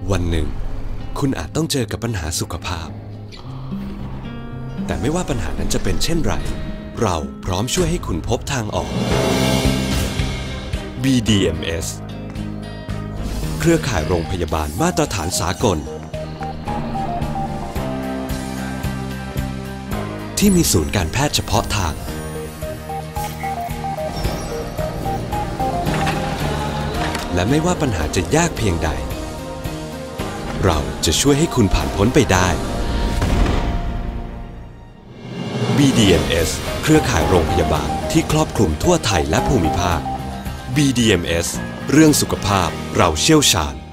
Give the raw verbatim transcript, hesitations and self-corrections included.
วันหนึ่งคุณอาจต้องเจอกับปัญหาสุขภาพแต่ไม่ว่าปัญหานั้นจะเป็นเช่นไรเราพร้อมช่วยให้คุณพบทางออก บี ดี เอ็ม เอส เครือข่ายโรงพยาบาลมาตรฐานสากลที่มีศูนย์การแพทย์เฉพาะทางและไม่ว่าปัญหาจะยากเพียงใดเราจะช่วยให้คุณผ่านพ้นไปได้ บี ดี เอ็ม เอส เครือข่ายโรงพยาบาลที่ครอบคลุมทั่วไทยและภูมิภาค บี ดี เอ็ม เอส เรื่องสุขภาพเราเชี่ยวชาญ